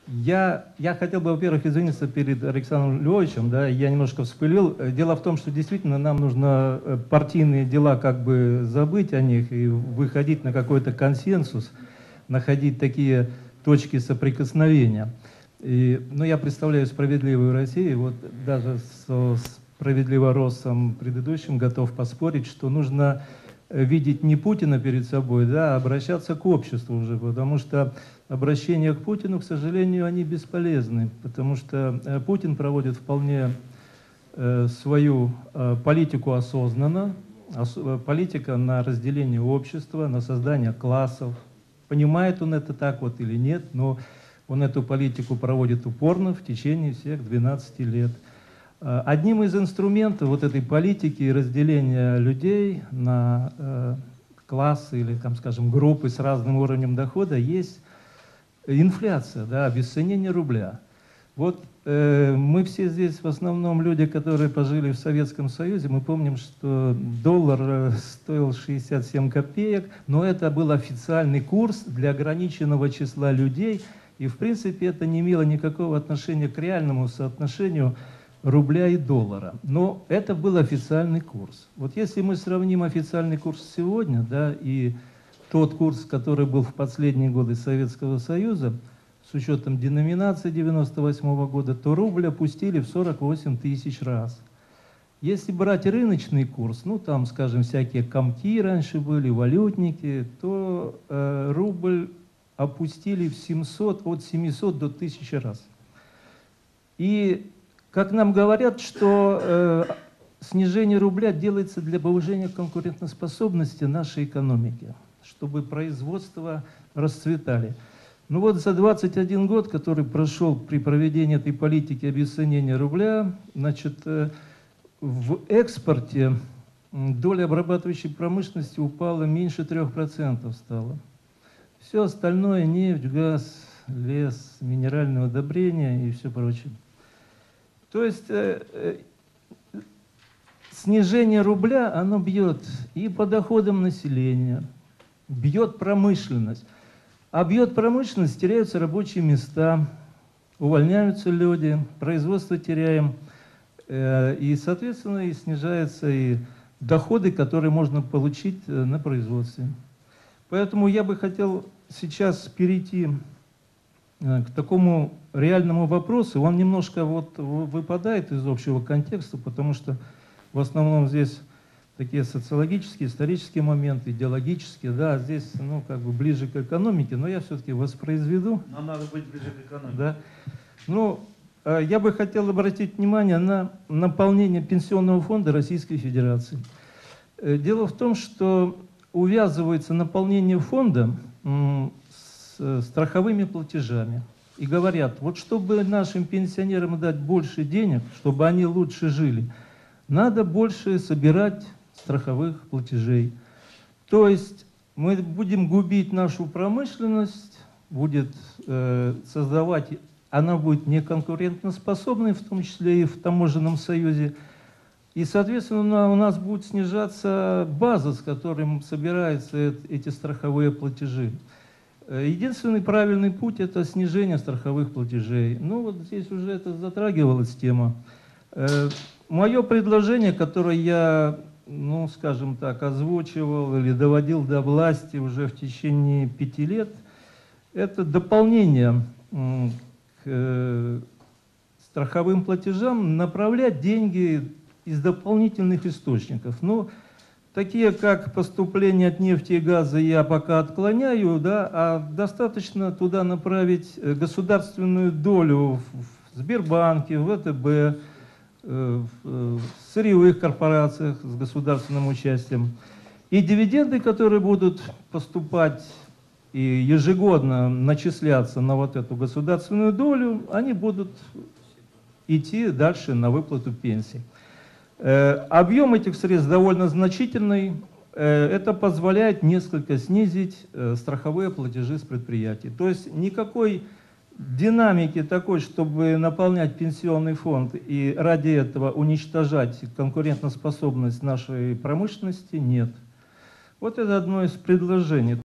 Я хотел бы, во-первых, извиниться перед Александром Львовичем, да, я немножко вспылил. Дело в том, что действительно нам нужно партийные дела как бы забыть о них и выходить на какой-то консенсус, находить такие точки соприкосновения. Но я представляю справедливую Россию, вот даже со справедливоросом предыдущим готов поспорить, что нужно видеть не Путина перед собой, да, а обращаться к обществу уже, потому что обращения к Путину, к сожалению, они бесполезны, потому что Путин проводит вполне свою политику осознанно, политика на разделение общества, на создание классов. Понимает он это так вот или нет, но он эту политику проводит упорно в течение всех 12 лет. Одним из инструментов вот этой политики и разделения людей на классы или, там, скажем, группы с разным уровнем дохода есть инфляция, да, обесценение рубля. Вот мы все здесь в основном люди, которые пожили в Советском Союзе, мы помним, что доллар стоил 67 копеек, но это был официальный курс для ограниченного числа людей, и в принципе это не имело никакого отношения к реальному соотношению рубля и доллара. Но это был официальный курс. Вот если мы сравним официальный курс сегодня, да, и тот курс, который был в последние годы Советского Союза, с учетом деноминации 98 года, то рубль опустили в 48 тысяч раз. Если брать рыночный курс, ну там, скажем, всякие комки раньше были, валютники, то рубль опустили в 700, от 700 до 1000 раз. И как нам говорят, что снижение рубля делается для повышения конкурентоспособности нашей экономики, чтобы производства расцветали. Ну вот за 21 год, который прошел при проведении этой политики обесценения рубля, значит, в экспорте доля обрабатывающей промышленности упала меньше 3% стала. Все остальное, нефть, газ, лес, минеральные удобрения и все прочее. То есть снижение рубля, оно бьет и по доходам населения, бьет промышленность. А бьет промышленность, теряются рабочие места, увольняются люди, производство теряем, и, соответственно, и снижаются и доходы, которые можно получить на производстве. Поэтому я бы хотел сейчас перейти к такому реальному вопросу. Он немножко вот выпадает из общего контекста, потому что в основном здесь такие социологические, исторические моменты, идеологические, да, здесь, ну, как бы ближе к экономике, но я все-таки воспроизведу. Нам надо быть ближе к экономике. Да. Ну, я бы хотел обратить внимание на наполнение пенсионного фонда Российской Федерации. Дело в том, что увязывается наполнение фонда с страховыми платежами. И говорят, вот чтобы нашим пенсионерам дать больше денег, чтобы они лучше жили, надо больше собирать страховых платежей. То есть мы будем губить нашу промышленность, будет создавать, она будет неконкурентоспособной, в том числе и в таможенном союзе. И, соответственно, у нас будет снижаться база, с которой собираются эти страховые платежи. Единственный правильный путь – это снижение страховых платежей. Ну, вот здесь уже это затрагивалась тема. Мое предложение, которое я, ну, скажем так, озвучивал или доводил до власти уже в течение 5 лет, это дополнение к страховым платежам, направлять деньги из дополнительных источников. Ну, такие как поступление от нефти и газа я пока отклоняю, да, а достаточно туда направить государственную долю в Сбербанке, в ВТБ, в сырьевых корпорациях с государственным участием. И дивиденды, которые будут поступать и ежегодно начисляться на вот эту государственную долю, они будут идти дальше на выплату пенсий. Объем этих средств довольно значительный. Это позволяет несколько снизить страховые платежи с предприятий. То есть никакой динамики такой, чтобы наполнять пенсионный фонд и ради этого уничтожать конкурентоспособность нашей промышленности, нет. Вот это одно из предложений.